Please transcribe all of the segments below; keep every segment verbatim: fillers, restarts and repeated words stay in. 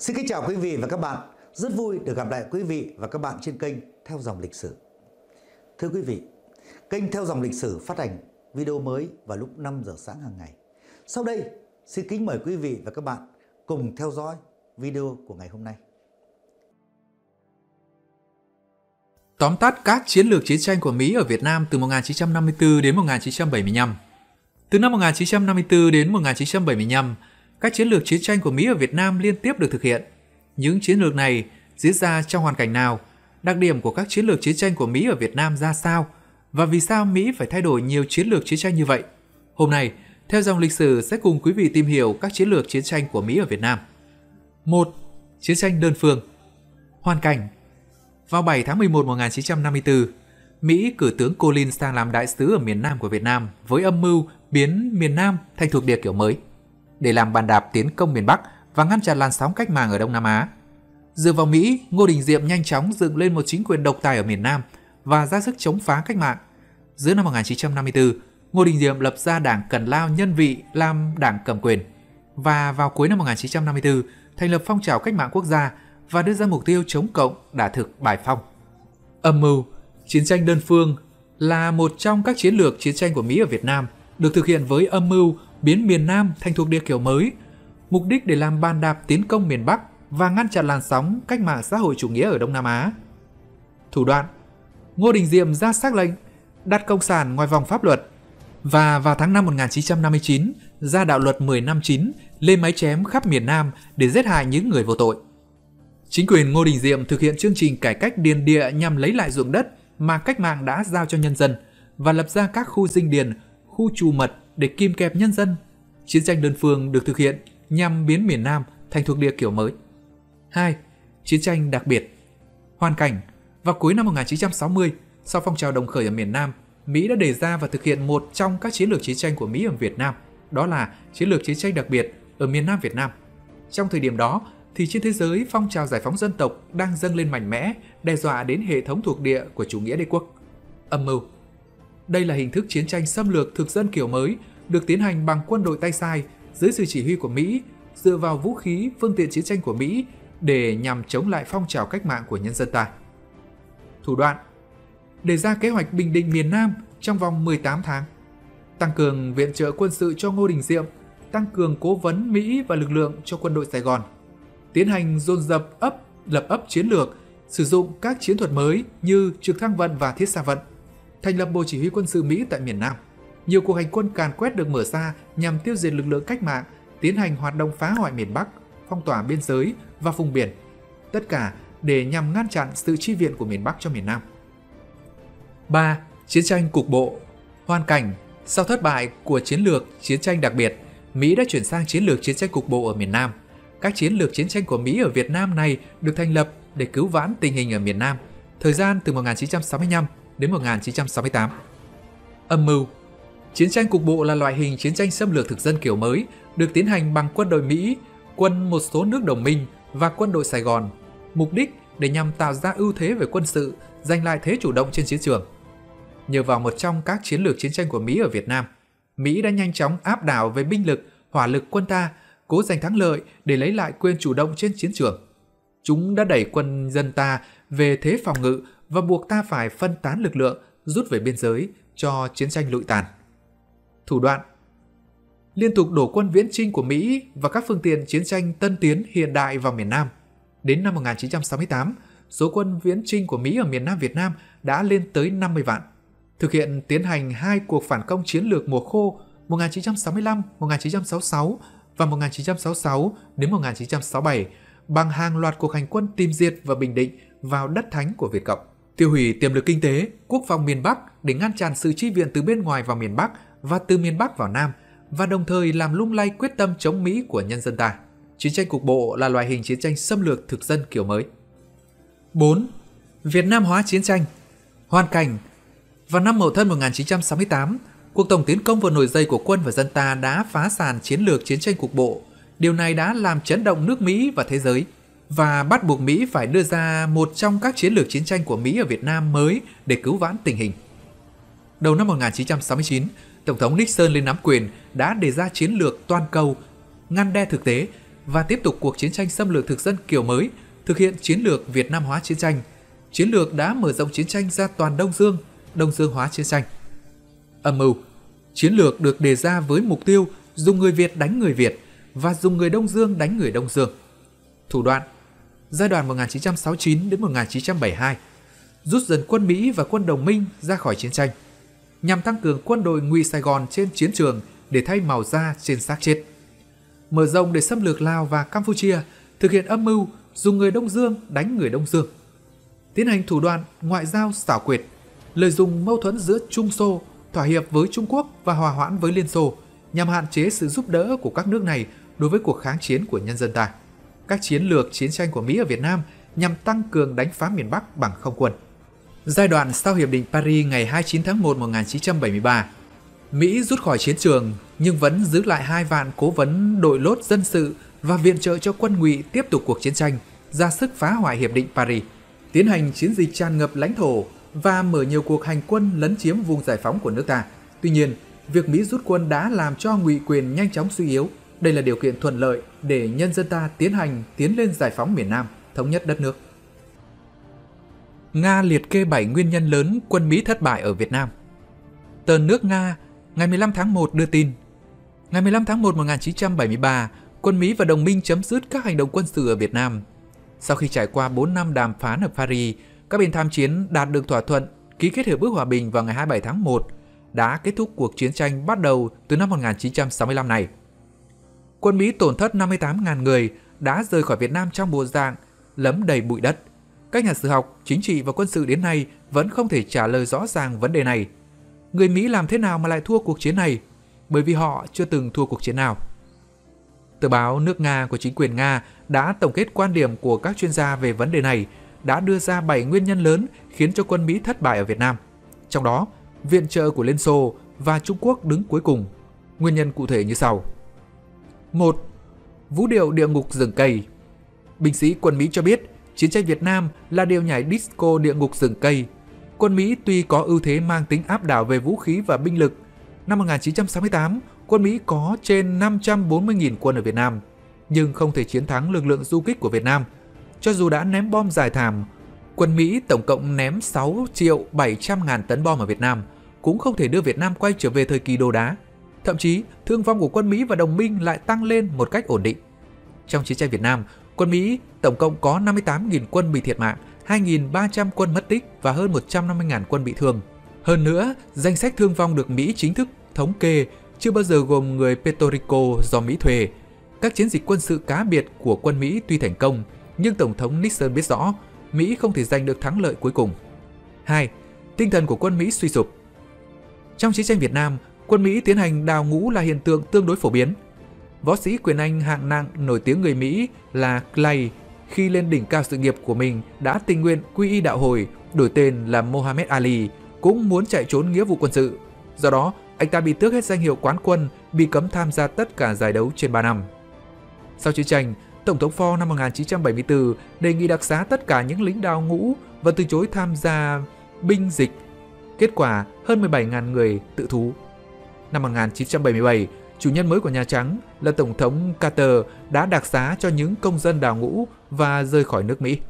Xin kính chào quý vị và các bạn. Rất vui được gặp lại quý vị và các bạn trên kênh Theo Dòng Lịch Sử. Thưa quý vị, kênh Theo Dòng Lịch Sử phát hành video mới vào lúc năm giờ sáng hàng ngày. Sau đây, xin kính mời quý vị và các bạn cùng theo dõi video của ngày hôm nay. Tóm tắt các chiến lược chiến tranh của Mỹ ở Việt Nam từ một nghìn chín trăm năm mươi tư đến một nghìn chín trăm bảy mươi lăm. Từ năm một nghìn chín trăm năm mươi tư đến một nghìn chín trăm bảy mươi lăm, các chiến lược chiến tranh của Mỹ ở Việt Nam liên tiếp được thực hiện. Những chiến lược này diễn ra trong hoàn cảnh nào? Đặc điểm của các chiến lược chiến tranh của Mỹ ở Việt Nam ra sao? Và vì sao Mỹ phải thay đổi nhiều chiến lược chiến tranh như vậy? Hôm nay, Theo Dòng Lịch Sử sẽ cùng quý vị tìm hiểu các chiến lược chiến tranh của Mỹ ở Việt Nam. một. Chiến tranh đơn phương. Hoàn cảnh. Vào bảy tháng mười một năm một nghìn chín trăm năm mươi tư, Mỹ cử tướng Collins sang làm đại sứ ở miền Nam của Việt Nam với âm mưu biến miền Nam thành thuộc địa kiểu mới để làm bàn đạp tiến công miền Bắc và ngăn chặn làn sóng cách mạng ở Đông Nam Á. Dựa vào Mỹ, Ngô Đình Diệm nhanh chóng dựng lên một chính quyền độc tài ở miền Nam và ra sức chống phá cách mạng. Giữa năm một nghìn chín trăm năm mươi tư, Ngô Đình Diệm lập ra Đảng Cần Lao Nhân Vị làm đảng cầm quyền, và vào cuối năm một nghìn chín trăm năm mươi tư thành lập phong trào cách mạng quốc gia và đưa ra mục tiêu chống cộng, đả thực, bài phong. Âm mưu chiến tranh đơn phương là một trong các chiến lược chiến tranh của Mỹ ở Việt Nam, được thực hiện với âm mưu biến miền Nam thành thuộc địa kiểu mới, mục đích để làm bàn đạp tiến công miền Bắc và ngăn chặn làn sóng cách mạng xã hội chủ nghĩa ở Đông Nam Á. Thủ đoạn: Ngô Đình Diệm ra sắc lệnh đặt cộng sản ngoài vòng pháp luật, và vào tháng năm một nghìn chín trăm năm mươi chín ra đạo luật mười năm chín lên máy chém khắp miền Nam để giết hại những người vô tội. Chính quyền Ngô Đình Diệm thực hiện chương trình cải cách điền địa nhằm lấy lại ruộng đất mà cách mạng đã giao cho nhân dân và lập ra các khu dinh điền, khu trù mật để kìm kẹp nhân dân. Chiến tranh đơn phương được thực hiện nhằm biến miền Nam thành thuộc địa kiểu mới. hai. Chiến tranh đặc biệt. Hoàn cảnh. Vào cuối năm một nghìn chín trăm sáu mươi, sau phong trào đồng khởi ở miền Nam, Mỹ đã đề ra và thực hiện một trong các chiến lược chiến tranh của Mỹ ở Việt Nam, đó là chiến lược chiến tranh đặc biệt ở miền Nam Việt Nam. Trong thời điểm đó, thì trên thế giới phong trào giải phóng dân tộc đang dâng lên mạnh mẽ, đe dọa đến hệ thống thuộc địa của chủ nghĩa đế quốc. Âm mưu. Đây là hình thức chiến tranh xâm lược thực dân kiểu mới, được tiến hành bằng quân đội tay sai dưới sự chỉ huy của Mỹ, dựa vào vũ khí, phương tiện chiến tranh của Mỹ để nhằm chống lại phong trào cách mạng của nhân dân ta. Thủ đoạn: đề ra kế hoạch bình định miền Nam trong vòng mười tám tháng, tăng cường viện trợ quân sự cho Ngô Đình Diệm, tăng cường cố vấn Mỹ và lực lượng cho quân đội Sài Gòn, tiến hành dồn dập ấp lập ấp chiến lược, sử dụng các chiến thuật mới như trực thăng vận và thiết xa vận, thành lập Bộ Chỉ huy Quân sự Mỹ tại miền Nam. Nhiều cuộc hành quân càn quét được mở ra nhằm tiêu diệt lực lượng cách mạng, tiến hành hoạt động phá hoại miền Bắc, phong tỏa biên giới và vùng biển, tất cả để nhằm ngăn chặn sự chi viện của miền Bắc cho miền Nam. ba. Chiến tranh cục bộ. Hoàn cảnh. Sau thất bại của chiến lược chiến tranh đặc biệt, Mỹ đã chuyển sang chiến lược chiến tranh cục bộ ở miền Nam. Các chiến lược chiến tranh của Mỹ ở Việt Nam này được thành lập để cứu vãn tình hình ở miền Nam, thời gian từ một nghìn chín trăm sáu mươi lăm đến một nghìn chín trăm sáu mươi tám. Âm mưu. Chiến tranh cục bộ là loại hình chiến tranh xâm lược thực dân kiểu mới, được tiến hành bằng quân đội Mỹ, quân một số nước đồng minh và quân đội Sài Gòn, mục đích để nhằm tạo ra ưu thế về quân sự, giành lại thế chủ động trên chiến trường. Nhờ vào một trong các chiến lược chiến tranh của Mỹ ở Việt Nam, Mỹ đã nhanh chóng áp đảo về binh lực, hỏa lực quân ta, cố giành thắng lợi để lấy lại quyền chủ động trên chiến trường. Chúng đã đẩy quân dân ta về thế phòng ngự và buộc ta phải phân tán lực lượng, rút về biên giới cho chiến tranh lụi tàn. Thủ đoạn: liên tục đổ quân viễn chinh của Mỹ và các phương tiện chiến tranh tân tiến hiện đại vào miền Nam. Đến năm một nghìn chín trăm sáu mươi tám, số quân viễn chinh của Mỹ ở miền Nam Việt Nam đã lên tới năm mươi vạn. Thực hiện tiến hành hai cuộc phản công chiến lược mùa khô một nghìn chín trăm sáu mươi lăm đến một nghìn chín trăm sáu mươi sáu và một nghìn chín trăm sáu mươi sáu đến một nghìn chín trăm sáu mươi bảy bằng hàng loạt cuộc hành quân tìm diệt và bình định vào đất thánh của Việt Cộng, tiêu hủy tiềm lực kinh tế, quốc phòng miền Bắc để ngăn chặn sự chi viện từ bên ngoài vào miền Bắc và từ miền Bắc vào Nam, và đồng thời làm lung lay quyết tâm chống Mỹ của nhân dân ta. Chiến tranh cục bộ là loại hình chiến tranh xâm lược thực dân kiểu mới. bốn. Việt Nam hóa chiến tranh. Hoàn cảnh. Vào năm Mậu Thân một nghìn chín trăm sáu mươi tám, cuộc tổng tiến công vào nổi dây của quân và dân ta đã phá sản chiến lược chiến tranh cục bộ. Điều này đã làm chấn động nước Mỹ và thế giới, và bắt buộc Mỹ phải đưa ra một trong các chiến lược chiến tranh của Mỹ ở Việt Nam mới để cứu vãn tình hình. Đầu năm một nghìn chín trăm sáu mươi chín, Tổng thống Nixon lên nắm quyền đã đề ra chiến lược toàn cầu, ngăn đe thực tế, và tiếp tục cuộc chiến tranh xâm lược thực dân kiểu mới, thực hiện chiến lược Việt Nam hóa chiến tranh. Chiến lược đã mở rộng chiến tranh ra toàn Đông Dương, Đông Dương hóa chiến tranh. Âm mưu. Chiến lược được đề ra với mục tiêu dùng người Việt đánh người Việt và dùng người Đông Dương đánh người Đông Dương. Thủ đoạn. Giai đoạn một nghìn chín trăm sáu mươi chín đến một nghìn chín trăm bảy mươi hai, rút dần quân Mỹ và quân đồng minh ra khỏi chiến tranh, nhằm tăng cường quân đội ngụy Sài Gòn trên chiến trường để thay màu da trên xác chết. Mở rộng để xâm lược Lào và Campuchia, thực hiện âm mưu dùng người Đông Dương đánh người Đông Dương. Tiến hành thủ đoạn ngoại giao xảo quyệt, lợi dụng mâu thuẫn giữa Trung Xô, thỏa hiệp với Trung Quốc và hòa hoãn với Liên Xô nhằm hạn chế sự giúp đỡ của các nước này đối với cuộc kháng chiến của nhân dân ta. Các chiến lược chiến tranh của Mỹ ở Việt Nam nhằm tăng cường đánh phá miền Bắc bằng không quân. Giai đoạn sau Hiệp định Paris ngày hai mươi chín tháng một năm một nghìn chín trăm bảy mươi ba, Mỹ rút khỏi chiến trường nhưng vẫn giữ lại hai vạn cố vấn đội lốt dân sự và viện trợ cho quân ngụy tiếp tục cuộc chiến tranh, ra sức phá hoại Hiệp định Paris, tiến hành chiến dịch tràn ngập lãnh thổ và mở nhiều cuộc hành quân lấn chiếm vùng giải phóng của nước ta. Tuy nhiên, việc Mỹ rút quân đã làm cho ngụy quyền nhanh chóng suy yếu. Đây là điều kiện thuận lợi để nhân dân ta tiến hành tiến lên giải phóng miền Nam, thống nhất đất nước. Nga liệt kê bảy nguyên nhân lớn quân Mỹ thất bại ở Việt Nam. Tờ nước Nga ngày mười lăm tháng một đưa tin, ngày mười lăm tháng một năm một nghìn chín trăm bảy mươi ba, quân Mỹ và đồng minh chấm dứt các hành động quân sự ở Việt Nam. Sau khi trải qua bốn năm đàm phán ở Paris, các bên tham chiến đạt được thỏa thuận ký kết hiệp ước hòa bình vào ngày hai mươi bảy tháng một, đã kết thúc cuộc chiến tranh bắt đầu từ năm một nghìn chín trăm sáu mươi lăm này. Quân Mỹ tổn thất năm mươi tám nghìn người, đã rời khỏi Việt Nam trong bộ dạng lấm đầy bụi đất. Các nhà sử học, chính trị và quân sự đến nay vẫn không thể trả lời rõ ràng vấn đề này. Người Mỹ làm thế nào mà lại thua cuộc chiến này? Bởi vì họ chưa từng thua cuộc chiến nào. Tờ báo nước Nga của chính quyền Nga đã tổng kết quan điểm của các chuyên gia về vấn đề này, đã đưa ra bảy nguyên nhân lớn khiến cho quân Mỹ thất bại ở Việt Nam. Trong đó, viện trợ của Liên Xô và Trung Quốc đứng cuối cùng. Nguyên nhân cụ thể như sau. một. Vũ điệu địa ngục rừng cây. Binh sĩ quân Mỹ cho biết chiến tranh Việt Nam là điệu nhảy disco địa ngục rừng cây. Quân Mỹ tuy có ưu thế mang tính áp đảo về vũ khí và binh lực, năm một nghìn chín trăm sáu mươi tám, quân Mỹ có trên năm trăm bốn mươi nghìn quân ở Việt Nam, nhưng không thể chiến thắng lực lượng du kích của Việt Nam. Cho dù đã ném bom dài thảm, quân Mỹ tổng cộng ném sáu triệu bảy trăm ngàn tấn bom ở Việt Nam, cũng không thể đưa Việt Nam quay trở về thời kỳ đồ đá. Thậm chí, thương vong của quân Mỹ và đồng minh lại tăng lên một cách ổn định. Trong chiến tranh Việt Nam, quân Mỹ tổng cộng có năm mươi tám nghìn quân bị thiệt mạng, hai nghìn ba trăm quân mất tích và hơn một trăm năm mươi nghìn quân bị thương. Hơn nữa, danh sách thương vong được Mỹ chính thức thống kê chưa bao giờ gồm người Puerto Rico do Mỹ thuê. Các chiến dịch quân sự cá biệt của quân Mỹ tuy thành công, nhưng Tổng thống Nixon biết rõ Mỹ không thể giành được thắng lợi cuối cùng. hai. Tinh thần của quân Mỹ suy sụp. Trong chiến tranh Việt Nam, quân Mỹ tiến hành đào ngũ là hiện tượng tương đối phổ biến. Võ sĩ quyền Anh hạng nặng nổi tiếng người Mỹ là Clay, khi lên đỉnh cao sự nghiệp của mình đã tình nguyện quy y đạo hồi, đổi tên là Muhammad Ali, cũng muốn chạy trốn nghĩa vụ quân sự. Do đó, anh ta bị tước hết danh hiệu quán quân, bị cấm tham gia tất cả giải đấu trên ba năm. Sau chiến tranh, Tổng thống Ford năm một nghìn chín trăm bảy mươi tư đề nghị đặc xá tất cả những lính đào ngũ và từ chối tham gia binh dịch. Kết quả, hơn mười bảy nghìn người tự thú. Năm một nghìn chín trăm bảy mươi bảy, chủ nhân mới của Nhà Trắng là Tổng thống Carter đã đặc xá cho những công dân đào ngũ và rời khỏi nước Mỹ.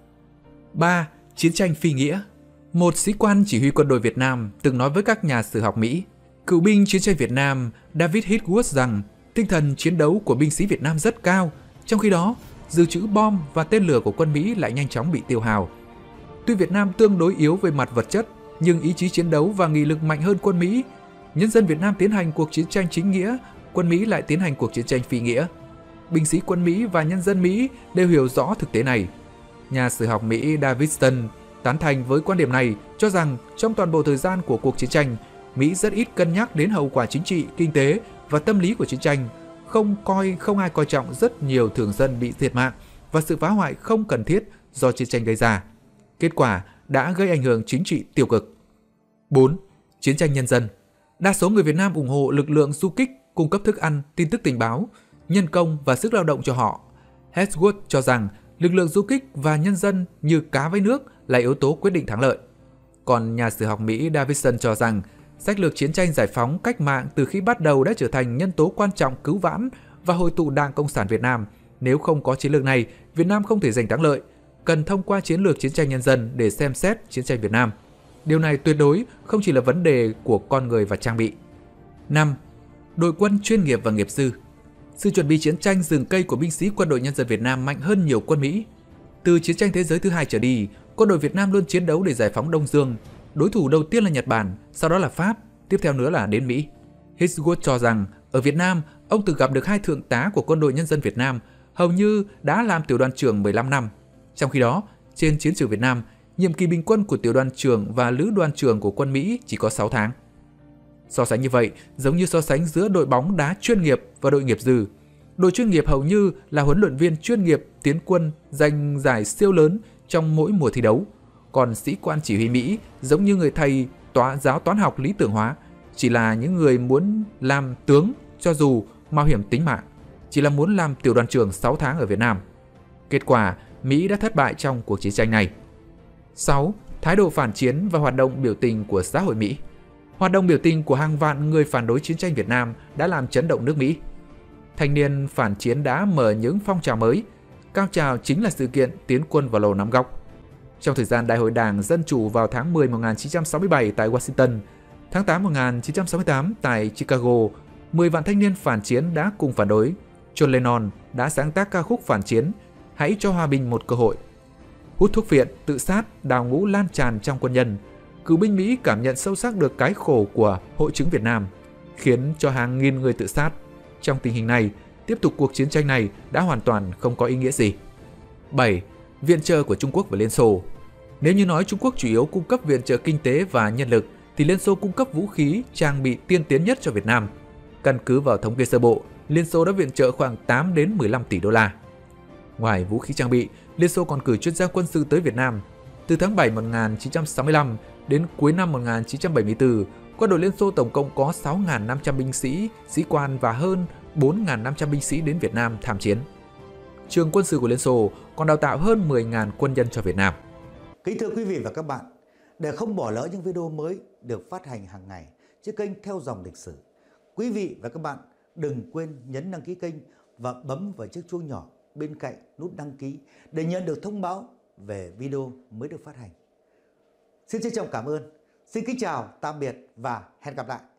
ba. Chiến tranh phi nghĩa. Một sĩ quan chỉ huy quân đội Việt Nam từng nói với các nhà sử học Mỹ, cựu binh chiến tranh Việt Nam David Hitchwood rằng tinh thần chiến đấu của binh sĩ Việt Nam rất cao, trong khi đó dự trữ bom và tên lửa của quân Mỹ lại nhanh chóng bị tiêu hao. Tuy Việt Nam tương đối yếu về mặt vật chất, nhưng ý chí chiến đấu và nghị lực mạnh hơn quân Mỹ. Nhân dân Việt Nam tiến hành cuộc chiến tranh chính nghĩa, quân Mỹ lại tiến hành cuộc chiến tranh phi nghĩa. Binh sĩ quân Mỹ và nhân dân Mỹ đều hiểu rõ thực tế này. Nhà sử học Mỹ Davidson tán thành với quan điểm này, cho rằng trong toàn bộ thời gian của cuộc chiến tranh, Mỹ rất ít cân nhắc đến hậu quả chính trị, kinh tế và tâm lý của chiến tranh, không coi không ai coi trọng rất nhiều thường dân bị thiệt mạng và sự phá hoại không cần thiết do chiến tranh gây ra. Kết quả đã gây ảnh hưởng chính trị tiêu cực. bốn. Chiến tranh nhân dân. Đa số người Việt Nam ủng hộ lực lượng du kích cung cấp thức ăn, tin tức tình báo, nhân công và sức lao động cho họ. Hedgewood cho rằng lực lượng du kích và nhân dân như cá với nước là yếu tố quyết định thắng lợi. Còn nhà sử học Mỹ Davidson cho rằng sách lược chiến tranh giải phóng cách mạng từ khi bắt đầu đã trở thành nhân tố quan trọng cứu vãn và hội tụ Đảng Cộng sản Việt Nam, Nếu không có chiến lược này, Việt Nam không thể giành thắng lợi, cần thông qua chiến lược chiến tranh nhân dân để xem xét chiến tranh Việt Nam. Điều này tuyệt đối không chỉ là vấn đề của con người và trang bị. năm. Đội quân chuyên nghiệp và nghiệp dư. Sự chuẩn bị chiến tranh rừng cây của binh sĩ Quân đội Nhân dân Việt Nam mạnh hơn nhiều quân Mỹ. Từ chiến tranh thế giới thứ hai trở đi, quân đội Việt Nam luôn chiến đấu để giải phóng Đông Dương. Đối thủ đầu tiên là Nhật Bản, sau đó là Pháp, tiếp theo nữa là đến Mỹ. Hitswood cho rằng, ở Việt Nam, ông từng gặp được hai thượng tá của Quân đội Nhân dân Việt Nam, hầu như đã làm tiểu đoàn trưởng mười lăm năm. Trong khi đó, trên chiến trường Việt Nam, nhiệm kỳ bình quân của tiểu đoàn trưởng và lữ đoàn trưởng của quân Mỹ chỉ có sáu tháng. So sánh như vậy, giống như so sánh giữa đội bóng đá chuyên nghiệp và đội nghiệp dư. Đội chuyên nghiệp hầu như là huấn luyện viên chuyên nghiệp tiến quân giành giải siêu lớn trong mỗi mùa thi đấu. Còn sĩ quan chỉ huy Mỹ giống như người thầy tòa giáo toán học lý tưởng hóa, chỉ là những người muốn làm tướng cho dù mạo hiểm tính mạng, chỉ là muốn làm tiểu đoàn trưởng sáu tháng ở Việt Nam. Kết quả, Mỹ đã thất bại trong cuộc chiến tranh này. sáu. Thái độ phản chiến và hoạt động biểu tình của xã hội Mỹ. Hoạt động biểu tình của hàng vạn người phản đối chiến tranh Việt Nam đã làm chấn động nước Mỹ. Thanh niên phản chiến đã mở những phong trào mới. Cao trào chính là sự kiện tiến quân vào Lầu Năm Góc. Trong thời gian Đại hội Đảng Dân Chủ vào tháng mười năm một nghìn chín trăm sáu mươi bảy tại Washington, tháng tám năm một nghìn chín trăm sáu mươi tám tại Chicago, mười vạn thanh niên phản chiến đã cùng phản đối. John Lennon đã sáng tác ca khúc phản chiến Hãy cho hòa bình một cơ hội. Hút thuốc phiện, tự sát, đào ngũ lan tràn trong quân nhân. Cựu binh Mỹ cảm nhận sâu sắc được cái khổ của hội chứng Việt Nam, khiến cho hàng nghìn người tự sát. Trong tình hình này, tiếp tục cuộc chiến tranh này đã hoàn toàn không có ý nghĩa gì. bảy. Viện trợ của Trung Quốc và Liên Xô. Nếu như nói Trung Quốc chủ yếu cung cấp viện trợ kinh tế và nhân lực, thì Liên Xô cung cấp vũ khí, trang bị tiên tiến nhất cho Việt Nam. Căn cứ vào thống kê sơ bộ, Liên Xô đã viện trợ khoảng tám đến mười lăm tỷ đô la. Ngoài vũ khí trang bị, Liên Xô còn cử chuyên gia quân sự tới Việt Nam. Từ tháng bảy năm một nghìn chín trăm sáu mươi lăm đến cuối năm một nghìn chín trăm bảy mươi tư, quân đội Liên Xô tổng cộng có sáu nghìn năm trăm binh sĩ, sĩ quan và hơn bốn nghìn năm trăm binh sĩ đến Việt Nam tham chiến. Trường quân sự của Liên Xô còn đào tạo hơn mười nghìn quân nhân cho Việt Nam. Kính thưa quý vị và các bạn, để không bỏ lỡ những video mới được phát hành hàng ngày trên kênh Theo Dòng Lịch Sử, quý vị và các bạn đừng quên nhấn đăng ký kênh và bấm vào chiếc chuông nhỏ bên cạnh nút đăng ký để nhận được thông báo về video mới được phát hành. Xin trân trọng cảm ơn, xin kính chào, tạm biệt và hẹn gặp lại.